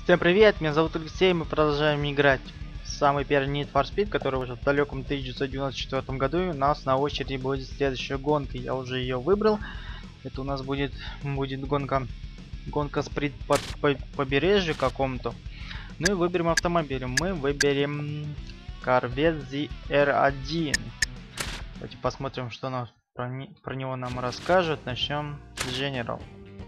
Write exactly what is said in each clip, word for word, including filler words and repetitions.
Всем привет, меня зовут Алексей, мы продолжаем играть в самый первый Need for Speed, который вышел в далеком тысяча девятьсот девяносто четвёртом году, и у нас на очереди будет следующая гонка. Я уже ее выбрал. Это у нас будет будет гонка гонка спринт по, по побережью какому-то. Ну и выберем автомобиль. Мы выберем Corvette зет эр один. Давайте посмотрим, что нас про, не, про него нам расскажут. Начнем с General.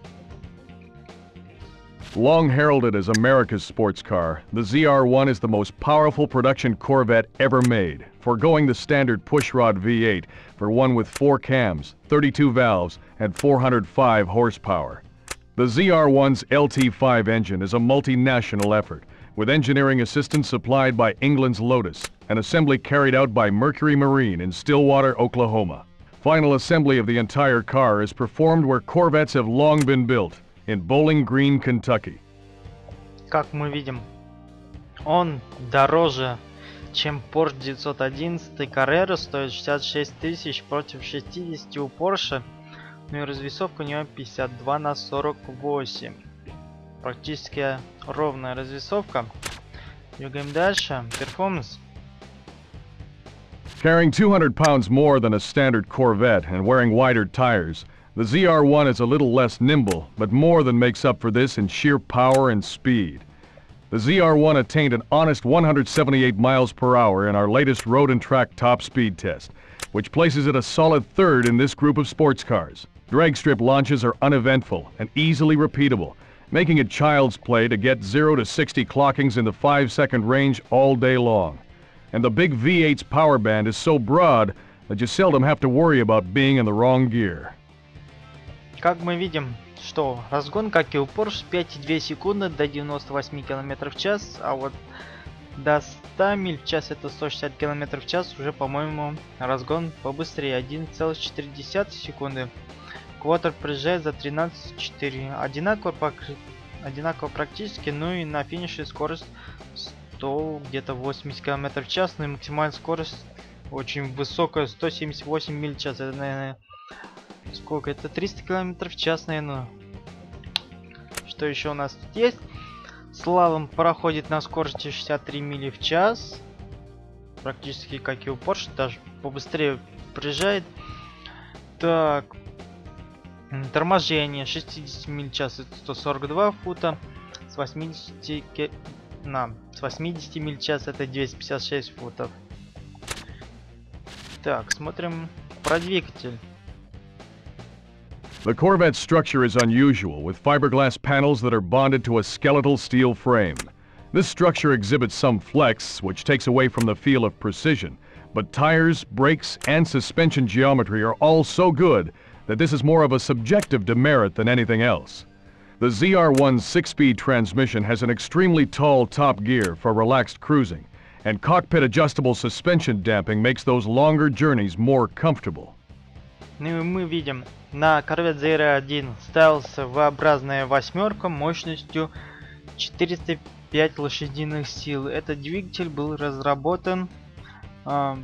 Long heralded as America's sports car, the Z R one is the most powerful production Corvette ever made, foregoing the standard pushrod V eight for one with four cams, thirty-two valves, and four hundred five horsepower. The Z R one's L T five engine is a multinational effort, with engineering assistance supplied by England's Lotus, and assembly carried out by Mercury Marine in Stillwater, Oklahoma. Final assembly of the entire car is performed where Corvettes have long been built, in Bowling Green, Kentucky. Как мы видим, он дороже, чем Porsche девятьсот одиннадцать Carrera, стоит шестьдесят шесть тысяч против шестидесяти у Porsche. Ну и развесовка у него пятьдесят два на сорок восемь. Практически ровная развесовка. Двигаем дальше. Перформанс. Carrying two hundred pounds more than a standard Corvette and wearing wider tires, the Z R one is a little less nimble, but more than makes up for this in sheer power and speed. The Z R one attained an honest one hundred seventy-eight miles per hour in our latest road and track top speed test, which places it a solid third in this group of sports cars. Drag strip launches are uneventful and easily repeatable, making it child's play to get zero to sixty clockings in the five second range all day long. And the big V eight's power band is so broad that you seldom have to worry about being in the wrong gear. Как мы видим, что разгон, как и у Porsche, пять и две секунды до девяноста восьми километров в час, а вот до ста миль в час, это сто шестьдесят километров в час, уже, по-моему, разгон побыстрее, один целых четыре десятых секунды. Квотер приезжает за тринадцать четыре, одинаково, покры... одинаково практически, ну и на финише скорость сто, где-то восемьдесят километров в час, ну и максимальная скорость очень высокая, сто семьдесят восемь миль в час, это, наверное, сколько? Это триста километров в час, наверное. Что еще у нас тут есть? Слалом проходит на скорости шестьдесят три мили в час. Практически как и у Porsche, даже побыстрее приезжает. Так. Торможение шестьдесят миль в час, это сто сорок два фута. С восьмидесяти, на, с восьмидесяти миль в час это двести пятьдесят шесть футов. Так, смотрим про двигатель. The Corvette's structure is unusual, with fiberglass panels that are bonded to a skeletal steel frame. This structure exhibits some flex, which takes away from the feel of precision, but tires, brakes, and suspension geometry are all so good that this is more of a subjective demerit than anything else. The Z R one's six-speed transmission has an extremely tall top gear for relaxed cruising, and cockpit adjustable suspension damping makes those longer journeys more comfortable. Ну и мы видим, на Corvette зет эр один ставилась V-образная восьмерка мощностью четыреста пять лошадиных сил. Этот двигатель был разработан э,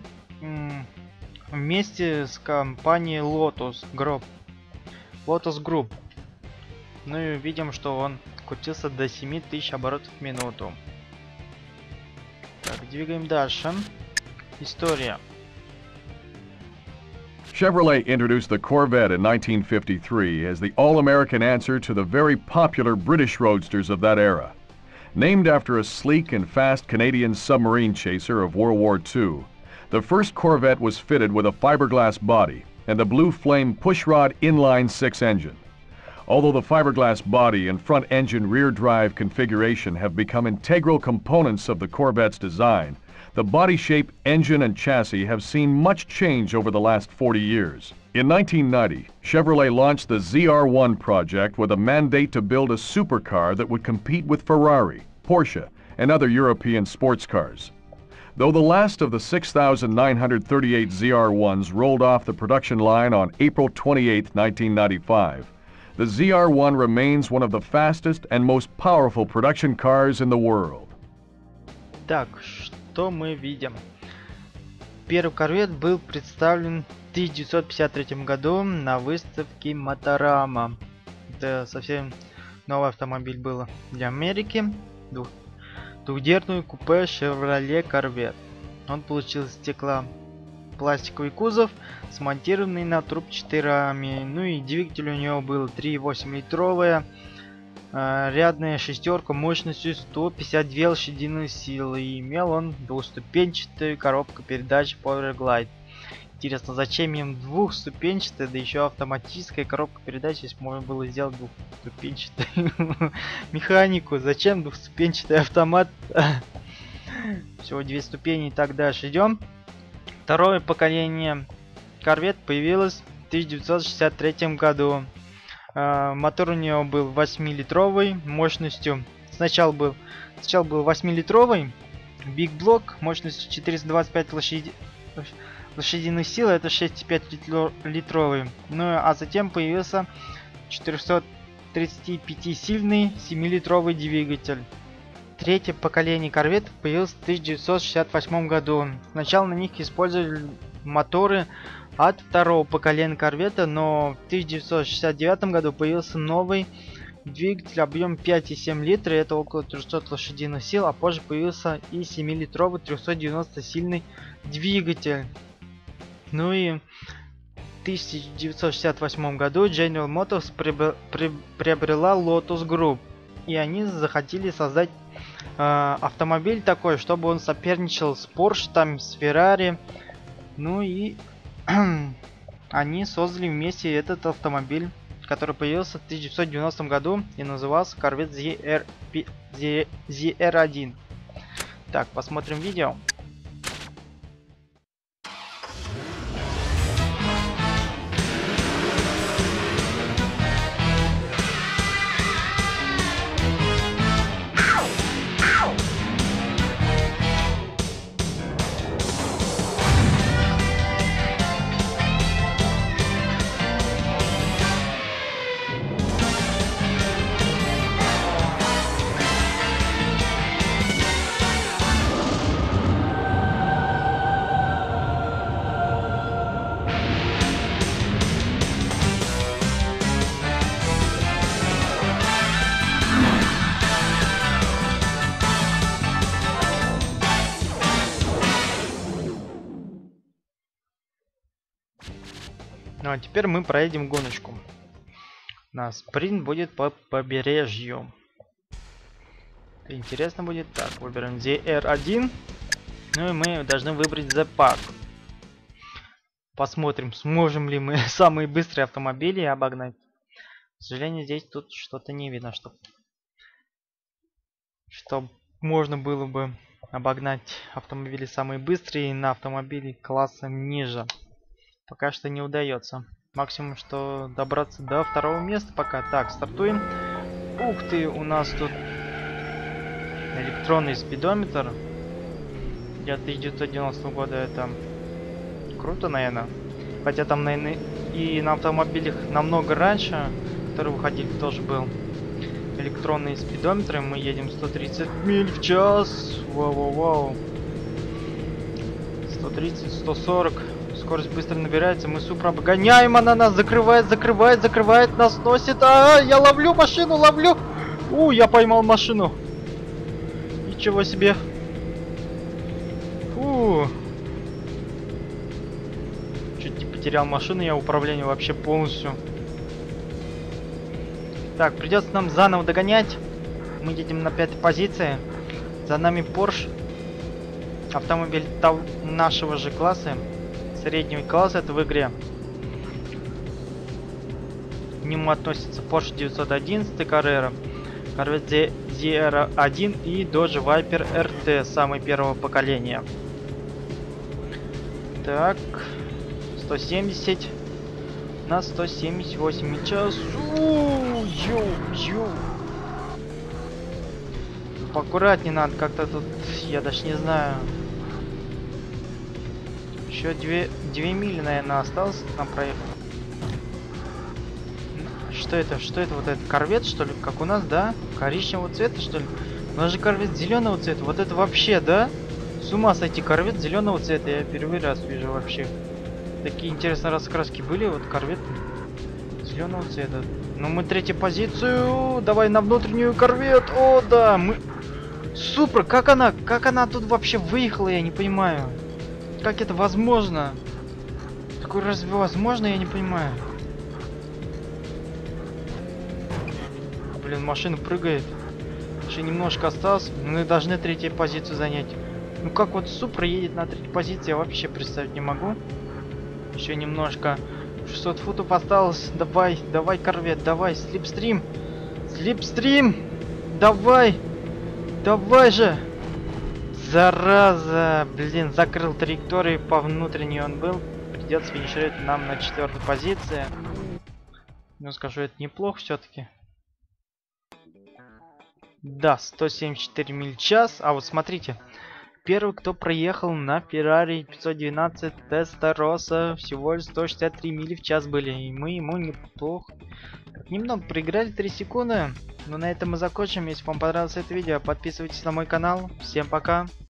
вместе с компанией Lotus Group. Lotus Group. Ну и видим, что он крутился до семи тысяч оборотов в минуту. Так, двигаем дальше. История. Chevrolet introduced the Corvette in nineteen fifty-three as the all-American answer to the very popular British roadsters of that era. Named after a sleek and fast Canadian submarine chaser of World War Two, the first Corvette was fitted with a fiberglass body and a Blue Flame pushrod inline six engine. Although the fiberglass body and front engine rear drive configuration have become integral components of the Corvette's design, the body shape, engine, and chassis have seen much change over the last forty years. In nineteen ninety, Chevrolet launched the Z R one project with a mandate to build a supercar that would compete with Ferrari, Porsche, and other European sports cars. Though the last of the six thousand nine hundred thirty-eight Z R ones rolled off the production line on April twenty-eighth, nineteen ninety-five, the Z R one remains one of the fastest and most powerful production cars in the world. Так, что мы видим? Первый Corvette был представлен в тысяча девятьсот пятьдесят третьем году на выставке Motorama. Это совсем новый автомобиль был для Америки. Двух... Двухдверную купе Chevrolet Corvette. Он получил из стекла пластиковый кузов, смонтированный на трубчатыми, ну и двигатель у него был три и восемь литровая, э, рядная шестерка мощностью сто пятьдесят две лошадиные силы, и имел он двухступенчатую коробку передач Powerglide. Интересно, зачем им двухступенчатая, да еще автоматическая коробка передач, если можно было сделать двухступенчатую механику? Зачем двухступенчатый автомат? Всего две ступени и так дальше. Идем. Второе поколение Corvette появилось в тысяча девятьсот шестьдесят третьем году. Э, мотор у него был восьмилитровый мощностью. Сначала был, сначала был восьмилитровый Big Block мощностью четыреста двадцать пять лошади... лошадиных сил. Это шесть и пять литровый. Ну а затем появился четыреста тридцать пять сильный семилитровый двигатель. Третье поколение Corvette появилось в тысяча девятьсот шестьдесят восьмом году. Сначала на них использовали моторы от второго поколения Corvette, но в тысяча девятьсот шестьдесят девятом году появился новый двигатель объем пять и семь литра, это около трёхсот лошадиных сил, а позже появился и семилитровый трёхсот девяносто сильный двигатель. Ну и в тысяча девятьсот шестьдесят восьмом году General Motors приобрела Lotus Group, и они захотели создать э, автомобиль такой, чтобы он соперничал с Porsche, там, с Ferrari. Ну и они создали вместе этот автомобиль, который появился в тысяча девятьсот девяностом году и назывался Corvette зет эр, зет эр один. Так, посмотрим видео. Ну а теперь мы проедем гоночку. На спринт будет по побережью. Это интересно будет. Так, выберем зет эр один. Ну и мы должны выбрать The Park. Посмотрим, сможем ли мы самые быстрые автомобили обогнать. К сожалению, здесь тут что-то не видно, что, что можно было бы обогнать автомобили самые быстрые на автомобили классом ниже. Пока что не удается. Максимум, что добраться до второго места пока. Так, стартуем. Ух ты, у нас тут электронный спидометр. Для тысяча девятьсот девяностого года это круто, наверное. Хотя там, наверное, и на автомобилях намного раньше, которые выходили, тоже был электронные спидометры. Мы едем сто тридцать миль в час. Вау-вау-вау. сто тридцать, сто сорок. Скорость быстро набирается, мы супер обгоняем, она нас закрывает, закрывает, закрывает, нас носит. А, -а, -а я ловлю машину, ловлю. У, я поймал машину. Ничего себе. Фу. Чуть не потерял машину, я управление вообще полностью. Так, придется нам заново догонять. Мы едем на пятой позиции. За нами Porsche. Автомобиль нашего же класса. Среднего класса это в игре. К нему относятся Porsche девятьсот одиннадцать Carrera, Corvette зет эр один и Dodge Viper эр ти самого первого поколения. Так, сто семьдесят на сто семьдесят восемь час. Поаккуратнее надо как-то тут, я даже не знаю. Еще две, две мили, наверное, осталось нам проехать. Что это? Что это? Вот этот корвет, что ли? Как у нас, да? Коричневого цвета, что ли? У нас же корвет зеленого цвета. Вот это вообще, да? С ума сойти, корвет зеленого цвета. Я первый раз вижу вообще. Такие интересные раскраски были. Вот корвет зеленого цвета. Ну, мы третью позицию. Давай на внутреннюю корвет. О, да, мы... Супра, как она, как она тут вообще выехала, я не понимаю. Как это возможно? Такое разве возможно, я не понимаю. Блин, машина прыгает. Еще немножко осталось. Мы должны третью позицию занять. Ну как вот Супра едет на третьей позиции, я вообще представить не могу. Еще немножко. шестьсот футов осталось. Давай, давай, корвет, давай, слипстрим. Слипстрим. Давай. Давай же. Зараза. Блин, закрыл траекторию. По внутренней он был. Придется финишировать нам на четвертой позиции. Ну, скажу, это неплохо все-таки. Да, сто семьдесят четыре миль в час. А вот смотрите. Первый, кто проехал на Ferrari пятьсот двенадцать Testarossa, всего лишь сто шестьдесят три мили в час были. И мы ему неплохо. Так, немного проиграли, три секунды. Но на этом мы закончим. Если вам понравилось это видео, подписывайтесь на мой канал. Всем пока.